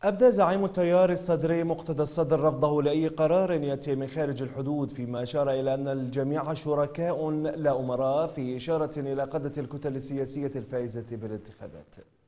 أبدى زعيم التيار الصدري مقتدى الصدر رفضه لأي قرار يأتي من خارج الحدود، فيما أشار إلى أن الجميع شركاء لا أمراء، في إشارة إلى قادة الكتل السياسية الفائزة بالانتخابات.